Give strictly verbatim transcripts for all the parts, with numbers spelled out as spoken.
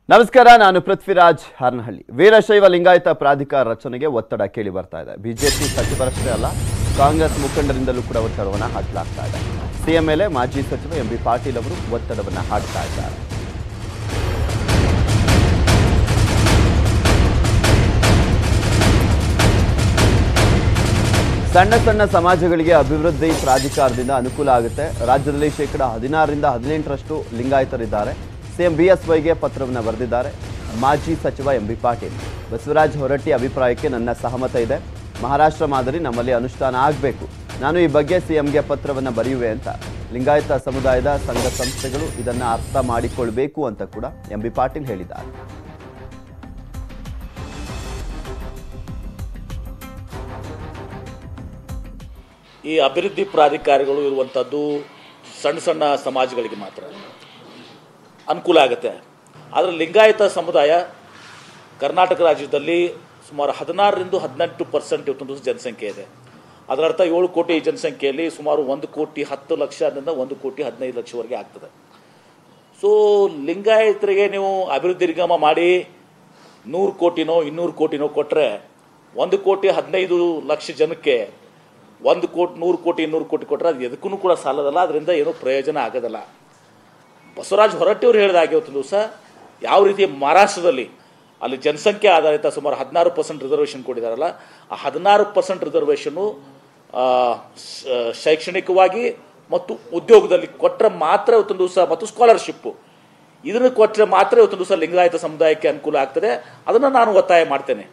ನಮಸ್ಕಾರ, ನಾನು ಪೃಥ್ವಿರಾಜ್ ಹಾರನಹಳ್ಳಿ. ವೀರಶೈವ ಲಿಂಗಾಯತ ಪ್ರಾಧಿಕಾರ ರಚನೆಗೆ ಒತ್ತಡ ಕೇಳಿ ಬರ್ತಾ ಇದೆ. ಬಿಜೆಪಿ ಸಚಿವರಷ್ಟೇ ಅಲ್ಲ, ಕಾಂಗ್ರೆಸ್ ಮುಖಂಡರಿಂದಲೂ ಕೂಡ ಒತ್ತಡವನ್ನು ಹಾಕಲಾಗ್ತಾ ಇದೆ. ಸಿಎಂ ಮೇಲೆ ಮಾಜಿ ಸಚಿವ ಎಂ ಬಿ ಪಾಟೀಲ್ ಅವರು ಒತ್ತಡವನ್ನು ಹಾಕ್ತಾ ಇದ್ದಾರೆ. ಸಣ್ಣ ಸಣ್ಣ ಸಮಾಜಗಳಿಗೆ ಅಭಿವೃದ್ಧಿ ಪ್ರಾಧಿಕಾರದಿಂದ ಅನುಕೂಲ ಆಗುತ್ತೆ. ರಾಜ್ಯದಲ್ಲಿ ಶೇಕಡ ಹದಿನಾರರಿಂದ ಹದಿನೆಂಟರಷ್ಟು ಲಿಂಗಾಯತರಿದ್ದಾರೆ. ಸಿಎಂ ಬಿಎಸ್ವೈಗೆ ಪತ್ರವನ್ನು ಬರೆದಿದ್ದಾರೆ ಮಾಜಿ ಸಚಿವ ಎಂ ಬಿ ಪಾಟೀಲ್. ಬಸವರಾಜ ಹೊರಟ್ಟಿ ಅಭಿಪ್ರಾಯಕ್ಕೆ ನನ್ನ ಸಹಮತ ಇದೆ. ಮಹಾರಾಷ್ಟ್ರ ಮಾದರಿ ನಮ್ಮಲ್ಲಿ ಅನುಷ್ಠಾನ ಆಗಬೇಕು. ನಾನು ಈ ಬಗ್ಗೆ ಸಿಎಂಗೆ ಪತ್ರವನ್ನು ಬರೆಯುವೆ ಅಂತ ಲಿಂಗಾಯತ ಸಮುದಾಯದ ಸಂಘ ಸಂಸ್ಥೆಗಳು ಇದನ್ನು ಅರ್ಥ ಮಾಡಿಕೊಳ್ಬೇಕು ಅಂತ ಕೂಡ ಎಂ ಬಿ ಪಾಟೀಲ್ ಹೇಳಿದ್ದಾರೆ. ಈ ಅಭಿವೃದ್ಧಿ ಪ್ರಾಧಿಕಾರಗಳು ಇರುವಂಥದ್ದು ಸಣ್ಣ ಸಣ್ಣ ಸಮಾಜಗಳಿಗೆ ಮಾತ್ರ ಅನುಕೂಲ ಆಗುತ್ತೆ. ಆದರೆ ಲಿಂಗಾಯತ ಸಮುದಾಯ ಕರ್ನಾಟಕ ರಾಜ್ಯದಲ್ಲಿ ಸುಮಾರು ಹದಿನಾರರಿಂದ ಹದಿನೆಂಟು ಪರ್ಸೆಂಟ್ ಇವತ್ತೊಂದು ಜನಸಂಖ್ಯೆ ಇದೆ. ಅದರರ್ಥ ಏಳು ಕೋಟಿ ಜನಸಂಖ್ಯೆಯಲ್ಲಿ ಸುಮಾರು ಒಂದು ಕೋಟಿ ಹತ್ತು ಲಕ್ಷದಿಂದ ಒಂದು ಕೋಟಿ ಹದಿನೈದು ಲಕ್ಷವರೆಗೆ ಆಗ್ತದೆ. ಸೊ ಲಿಂಗಾಯತರಿಗೆ ನೀವು ಅಭಿವೃದ್ಧಿ ನಿಗಮ ಮಾಡಿ ನೂರು ಕೋಟಿನೋ ಇನ್ನೂರು ಕೋಟಿನೋ ಕೊಟ್ಟರೆ ಒಂದು ಕೋಟಿ ಹದಿನೈದು ಲಕ್ಷ ಜನಕ್ಕೆ ಒಂದು ಕೋಟಿ ನೂರು ಕೋಟಿ ಇನ್ನೂರು ಕೋಟಿ ಕೊಟ್ಟರೆ ಅದು ಎದಕ್ಕೂ ಕೂಡ ಸಾಲದಲ್ಲ. ಅದರಿಂದ ಏನೂ ಪ್ರಯೋಜನ ಆಗೋದಲ್ಲ. ಬಸವರಾಜ ಹೊರಟ್ಟಿ ಅವರು ಹೇಳಿದಾಗೆ ಇವತ್ತು ದಿವಸ ಯಾವ ರೀತಿ ಮಹಾರಾಷ್ಟ್ರದಲ್ಲಿ ಅಲ್ಲಿ ಜನಸಂಖ್ಯೆ ಆಧಾರಿತ ಸುಮಾರು ಹದಿನಾರು ಪರ್ಸೆಂಟ್ ರಿಸರ್ವೇಷನ್ ಕೊಟ್ಟಿದ್ದಾರಲ್ಲ, ಆ ಹದಿನಾರು ಪರ್ಸೆಂಟ್ ರಿಸರ್ವೇಷನ್ನು ಶೈಕ್ಷಣಿಕವಾಗಿ ಮತ್ತು ಉದ್ಯೋಗದಲ್ಲಿ ಕೊಟ್ಟರೆ ಮಾತ್ರ ಇವತ್ತೊಂದು ದಿವಸ ಮತ್ತು ಸ್ಕಾಲರ್ಶಿಪ್ಪು ಇದನ್ನು ಕೊಟ್ಟರೆ ಮಾತ್ರ ಇವತ್ತೊಂದು ದಿವಸ ಲಿಂಗಾಯತ ಸಮುದಾಯಕ್ಕೆ ಅನುಕೂಲ ಆಗ್ತದೆ. ಅದನ್ನು ನಾನು ಒತ್ತಾಯ ಮಾಡ್ತೇನೆ.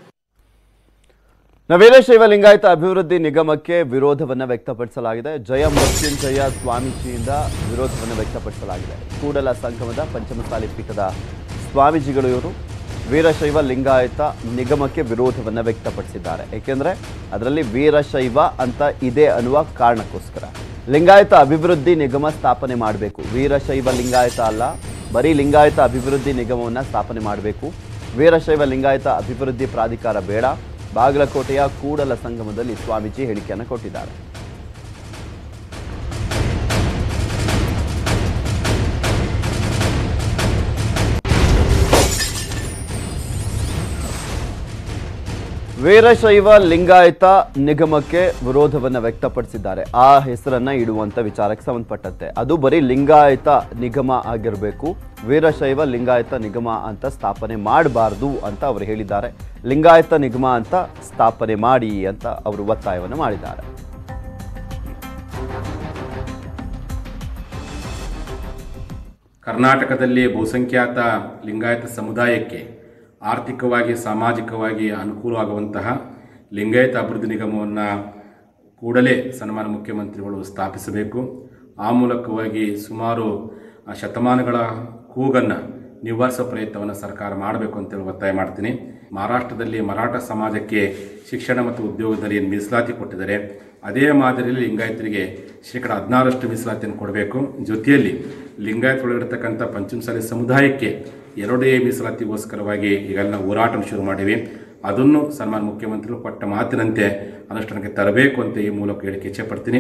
ವೀರಶೈವ ಲಿಂಗಾಯತ ಅಭಿವೃದ್ಧಿ ನಿಗಮಕ್ಕೆ ವಿರೋಧವನ್ನು ವ್ಯಕ್ತಪಡಿಸಲಾಗಿದೆ. ಜಯ ಮೃತ್ಯುಂಜಯ ಸ್ವಾಮೀಜಿಯಿಂದ ವಿರೋಧವನ್ನು ವ್ಯಕ್ತಪಡಿಸಲಾಗಿದೆ. ಕೂಡಲ ಸಂಗಮದ ಪಂಚಮಸಾಲಿ ಪೀಠದ ಸ್ವಾಮೀಜಿಗಳು ಇವರು ವೀರಶೈವ ಲಿಂಗಾಯತ ನಿಗಮಕ್ಕೆ ವಿರೋಧವನ್ನು ವ್ಯಕ್ತಪಡಿಸಿದ್ದಾರೆ. ಏಕೆಂದರೆ ಅದರಲ್ಲಿ ವೀರಶೈವ ಅಂತ ಇದೆ ಅನ್ನುವ ಕಾರಣಕ್ಕೋಸ್ಕರ ಲಿಂಗಾಯತ ಅಭಿವೃದ್ಧಿ ನಿಗಮ ಸ್ಥಾಪನೆ ಮಾಡಬೇಕು. ವೀರಶೈವ ಲಿಂಗಾಯತ ಅಲ್ಲ, ಬರೀ ಲಿಂಗಾಯತ ಅಭಿವೃದ್ಧಿ ನಿಗಮವನ್ನು ಸ್ಥಾಪನೆ ಮಾಡಬೇಕು. ವೀರಶೈವ ಲಿಂಗಾಯತ ಅಭಿವೃದ್ಧಿ ಪ್ರಾಧಿಕಾರ ಬೇಡ. ಬಾಗಲಕೋಟೆಯ ಕೂಡಲ ಸಂಗಮದಲ್ಲಿ ಸ್ವಾಮೀಜಿ ಹೇಳಿಕೆಯನ್ನು ಕೊಟ್ಟಿದ್ದಾರೆ. ವೀರಶೈವ ಲಿಂಗಾಯತ ನಿಗಮಕ್ಕೆ ವಿರೋಧವನ್ನು ವ್ಯಕ್ತಪಡಿಸಿದ್ದಾರೆ. ಆ ಹೆಸರನ್ನ ಇಡುವಂತ ವಿಚಾರಕ್ಕೆ ಸಂಬಂಧಪಟ್ಟಂತೆ ಅದು ಬರೀ ಲಿಂಗಾಯತ ನಿಗಮ ಆಗಿರಬೇಕು, ವೀರಶೈವ ಲಿಂಗಾಯತ ನಿಗಮ ಅಂತ ಸ್ಥಾಪನೆ ಮಾಡಬಾರ್ದು ಅಂತ ಅವರು ಹೇಳಿದ್ದಾರೆ. ಲಿಂಗಾಯತ ನಿಗಮ ಅಂತ ಸ್ಥಾಪನೆ ಮಾಡಿ ಅಂತ ಅವರು ಒತ್ತಾಯವನ್ನು ಮಾಡಿದ್ದಾರೆ. ಕರ್ನಾಟಕದಲ್ಲಿ ಬಹುಸಂಖ್ಯಾತ ಲಿಂಗಾಯತ ಸಮುದಾಯಕ್ಕೆ ಆರ್ಥಿಕವಾಗಿ ಸಾಮಾಜಿಕವಾಗಿ ಅನುಕೂಲವಾಗುವಂತಹ ಲಿಂಗಾಯತ ಅಭಿವೃದ್ಧಿ ನಿಗಮವನ್ನು ಕೂಡಲೇ ಸನ್ಮಾನ್ಯ ಮುಖ್ಯಮಂತ್ರಿಗಳು ಸ್ಥಾಪಿಸಬೇಕು. ಆ ಮೂಲಕವಾಗಿ ಸುಮಾರು ಶತಮಾನಗಳ ಕೂಗನ್ನು ನಿವಾರಿಸುವ ಪ್ರಯತ್ನವನ್ನು ಸರ್ಕಾರ ಮಾಡಬೇಕು ಅಂತೇಳಿ ಒತ್ತಾಯ ಮಾಡ್ತೀನಿ. ಮಹಾರಾಷ್ಟ್ರದಲ್ಲಿ ಮರಾಠ ಸಮಾಜಕ್ಕೆ ಶಿಕ್ಷಣ ಮತ್ತು ಉದ್ಯೋಗದಲ್ಲಿ ಏನು ಮೀಸಲಾತಿ ಕೊಟ್ಟಿದ್ದಾರೆ, ಅದೇ ಮಾದರಿಯಲ್ಲಿ ಲಿಂಗಾಯತರಿಗೆ ಶೇಕಡ ಹದಿನಾರಷ್ಟು ಮೀಸಲಾತಿಯನ್ನು ಕೊಡಬೇಕು. ಜೊತೆಯಲ್ಲಿ ಲಿಂಗಾಯತ ಒಳಗಿರ್ತಕ್ಕಂಥ ಪಂಚಮಸಾಲಿ ಸಮುದಾಯಕ್ಕೆ ಎರಡೇ ಮೀಸಲಾತಿಗೋಸ್ಕರವಾಗಿ ಈಗೆಲ್ಲ ಹೋರಾಟ ಶುರು ಮಾಡಿವಿ. ಅದನ್ನು ಸನ್ಮಾನ್ಯ ಮುಖ್ಯಮಂತ್ರಿಗಳು ಕೊಟ್ಟ ಮಾತಿನಂತೆ ಅನುಷ್ಠಾನಕ್ಕೆ ತರಬೇಕು ಅಂತ ಈ ಮೂಲಕ ಹೇಳಿಕೆ ಇಚ್ಛೆ ಪಡ್ತೀನಿ.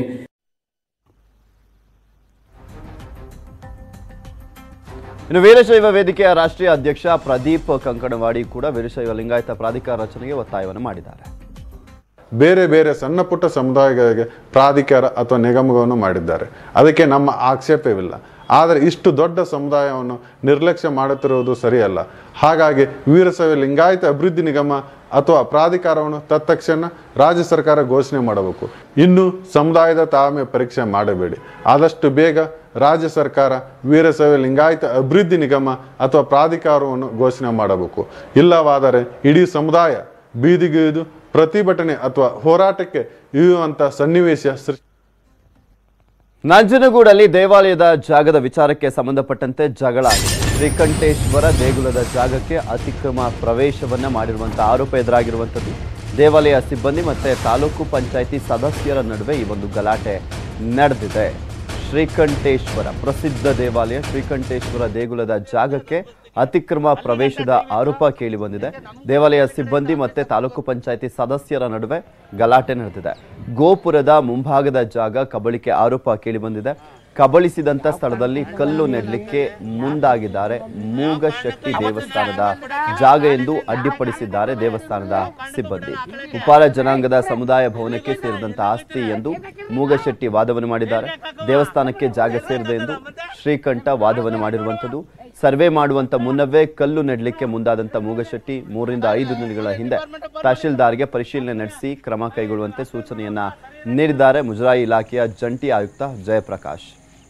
ಇನ್ನು ವೀರಶೈವ ವೇದಿಕೆಯ ರಾಷ್ಟ್ರೀಯ ಅಧ್ಯಕ್ಷ ಪ್ರದೀಪ್ ಕಂಕಣವಾಡಿ ಕೂಡ ವೀರಶೈವ ಲಿಂಗಾಯತ ಪ್ರಾಧಿಕಾರ ರಚನೆಗೆ ಒತ್ತಾಯವನ್ನು ಮಾಡಿದ್ದಾರೆ. ಬೇರೆ ಬೇರೆ ಸಣ್ಣ ಪುಟ್ಟ ಸಮುದಾಯಗಳಿಗೆ ಪ್ರಾಧಿಕಾರ ಅಥವಾ ನಿಗಮವನ್ನು ಮಾಡಿದ್ದಾರೆ, ಅದಕ್ಕೆ ನಮ್ಮ ಆಕ್ಷೇಪವಿಲ್ಲ. ಆದರೆ ಇಷ್ಟು ದೊಡ್ಡ ಸಮುದಾಯವನ್ನು ನಿರ್ಲಕ್ಷ್ಯ ಮಾಡುತ್ತಿರುವುದು ಸರಿಯಲ್ಲ. ಹಾಗಾಗಿ ವೀರಶೈವ ಲಿಂಗಾಯತ ಅಭಿವೃದ್ಧಿ ನಿಗಮ ಅಥವಾ ಪ್ರಾಧಿಕಾರವನ್ನು ತತ್ಕ್ಷಣ ರಾಜ್ಯ ಸರ್ಕಾರ ಘೋಷಣೆ ಮಾಡಬೇಕು. ಇನ್ನು ಸಮುದಾಯದ ತಾಳ್ಮೆ ಪರೀಕ್ಷೆ ಮಾಡಬೇಡಿ. ಆದಷ್ಟು ಬೇಗ ರಾಜ್ಯ ಸರ್ಕಾರ ವೀರಶೈವ ಲಿಂಗಾಯತ ಅಭಿವೃದ್ಧಿ ನಿಗಮ ಅಥವಾ ಪ್ರಾಧಿಕಾರವನ್ನು ಘೋಷಣೆ ಮಾಡಬೇಕು. ಇಲ್ಲವಾದರೆ ಇಡೀ ಸಮುದಾಯ ಬೀದಿಗಿಳಿದು ಪ್ರತಿಭಟನೆ ಅಥವಾ ಹೋರಾಟಕ್ಕೆ ಇಳಿಯುವಂಥ ಸನ್ನಿವೇಶ ಸೃಷ್ಟಿ. ನಂಜನಗೂಡಲ್ಲಿ ದೇವಾಲಯದ ಜಾಗದ ವಿಚಾರಕ್ಕೆ ಸಂಬಂಧಪಟ್ಟಂತೆ ಜಗಳ ಆಗಿದೆ. ಶ್ರೀಕಂಠೇಶ್ವರ ದೇಗುಲದ ಜಾಗಕ್ಕೆ ಅತಿಕ್ರಮ ಪ್ರವೇಶವನ್ನ ಮಾಡಿರುವಂತಹ ಆರೋಪ ಎದುರಾಗಿರುವಂಥದ್ದು. ದೇವಾಲಯ ಸಿಬ್ಬಂದಿ ಮತ್ತೆ ತಾಲೂಕು ಪಂಚಾಯಿತಿ ಸದಸ್ಯರ ನಡುವೆ ಈ ಒಂದು ಗಲಾಟೆ ನಡೆದಿದೆ. ಶ್ರೀಕಂಠೇಶ್ವರ ಪ್ರಸಿದ್ಧ ದೇವಾಲಯ ಶ್ರೀಕಂಠೇಶ್ವರ ದೇಗುಲದ ಜಾಗಕ್ಕೆ ಅತಿಕ್ರಮ ಪ್ರವೇಶದ ಆರೋಪ ಕೇಳಿ ಬಂದಿದೆ. ದೇವಾಲಯ ಸಿಬ್ಬಂದಿ ಮತ್ತೆ ತಾಲೂಕು ಪಂಚಾಯಿತಿ ಸದಸ್ಯರ ನಡುವೆ ಗಲಾಟೆ ನಡೆದಿದೆ. ಗೋಪುರದ ಮುಂಭಾಗದ ಜಾಗ ಕಬಳಿಕೆ ಆರೋಪ ಕೇಳಿ ಬಂದಿದೆ. ಕಬಳಿಸಿದಂತ ಸ್ಥಳದಲ್ಲಿ ಕಲ್ಲು ನೆಡಲಿಕ್ಕೆ ಮುಂದಾಗಿದ್ದಾರೆ. ಮೂಗಶೆಟ್ಟಿ ದೇವಸ್ಥಾನದ ಜಾಗ ಎಂದು ಅಡ್ಡಿಪಡಿಸಿದ್ದಾರೆ ದೇವಸ್ಥಾನದ ಸಿಬ್ಬಂದಿ. ಉಪಾರ ಜನಾಂಗದ ಸಮುದಾಯ ಭವನಕ್ಕೆ ಸೇರಿದಂತ ಆಸ್ತಿ ಎಂದು ಮೂಗಶೆಟ್ಟಿ ವಾದವನ್ನು ಮಾಡಿದ್ದಾರೆ. ದೇವಸ್ಥಾನಕ್ಕೆ ಜಾಗ ಸೇರಿದೆ ಎಂದು ಶ್ರೀಕಂಠ ವಾದವನ್ನು ಮಾಡಿರುವಂಥದ್ದು. ಸರ್ವೆ ಮಾಡುವಂತ ಮುನ್ನವೇ ಕಲ್ಲು ನೆಡಲಿಕ್ಕೆ ಮುಂದಾದಂತ ಮೂಗಶೆಟ್ಟಿ ಮೂರರಿಂದ ಐದು ದಿನಗಳ ಹಿಂದೆ ತಹಶೀಲ್ದಾರ್ಗೆ ಪರಿಶೀಲನೆ ನಡೆಸಿ ಕ್ರಮ ಕೈಗೊಳ್ಳುವಂತೆ ಸೂಚನೆಯನ್ನ ನೀಡಿದ್ದಾರೆ ಮುಜರಾಯಿ ಇಲಾಖೆಯ ಜಂಟಿ ಆಯುಕ್ತ ಜಯಪ್ರಕಾಶ್.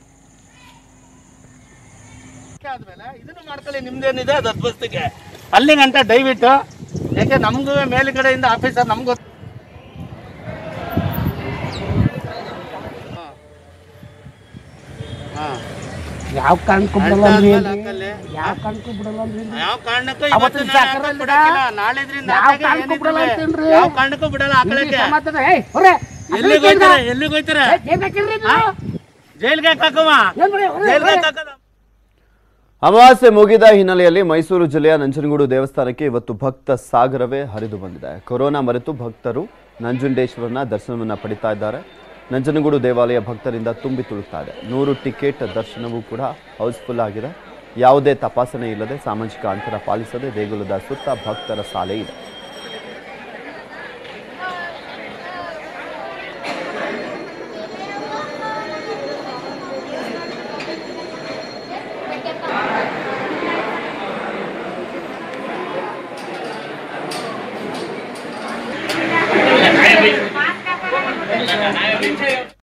ನಿಮ್ದೇನಿದೆ ದಸ್ಬಸ್ತಿಗೆ ಅಲ್ಲಿ ಗಂಟ ದಯವಿಟ್ಟು, ಯಾಕೆ ನಮಗೂ ಮೇಲ್ಗಡೆಯಿಂದ ಆಫೀಸರ್ ನಮ್ಗೂ ಯಾವ ಕಾರಣಕ್ಕೂ ಬಿಡಲ್ಲ ಅಂದ್ರೆ ಯಾವ ಕಾರಣಕ್ಕೂ ಬಿಡಲ್ಲ ಅಂದ್ರೆ ಯಾವ ಕಾರಣಕ್ಕೂ ನಾಳೆದ್ರಿಂದ ಯಾವ ಕಾರಣಕ್ಕೂ ಬಿಡಲ್ಲ. ಎಲ್ಲಿಗೆ ಹೋಯ್ತಾರೆ ಎಲ್ಲಿಗೆ ಹೋಯ್ತಾರೆ ಜೈಲ್ಗೆ ಹಾಕವ ಜೈಲ್ಗೆ ಹಾಕದ. ಅಮಾವಾಸ್ಯೆ ಮುಗಿದ ಹಿನ್ನೆಲೆಯಲ್ಲಿ ಮೈಸೂರು ಜಿಲ್ಲೆಯ ನಂಜನಗೂಡು ದೇವಸ್ಥಾನಕ್ಕೆ ಇವತ್ತು ಭಕ್ತ ಸಾಗರವೇ ಹರಿದು ಬಂದಿದೆ. ಕೊರೋನಾ ಮರೆತು ಭಕ್ತರು ನಂಜುಂಡೇಶ್ವರನ ದರ್ಶನವನ್ನ ಪಡಿತಾ ಇದ್ದಾರೆ. ನಂಜನಗೂಡು ದೇವಾಲಯ ಭಕ್ತರಿಂದ ತುಂಬಿ ತುಳುಕ್ತಾ ಇದೆ. ನೂರು ಟಿಕೆಟ್ ದರ್ಶನವೂ ಕೂಡ ಹೌಸ್ಫುಲ್ ಆಗಿದೆ. ಯಾವುದೇ ತಪಾಸಣೆ ಇಲ್ಲದೆ ಸಾಮಾಜಿಕ ಅಂತರ ಪಾಲಿಸದೆ ದೇಗುಲದ ಸುತ್ತ ಭಕ್ತರ ಸಾಲೆ ಇದೆ.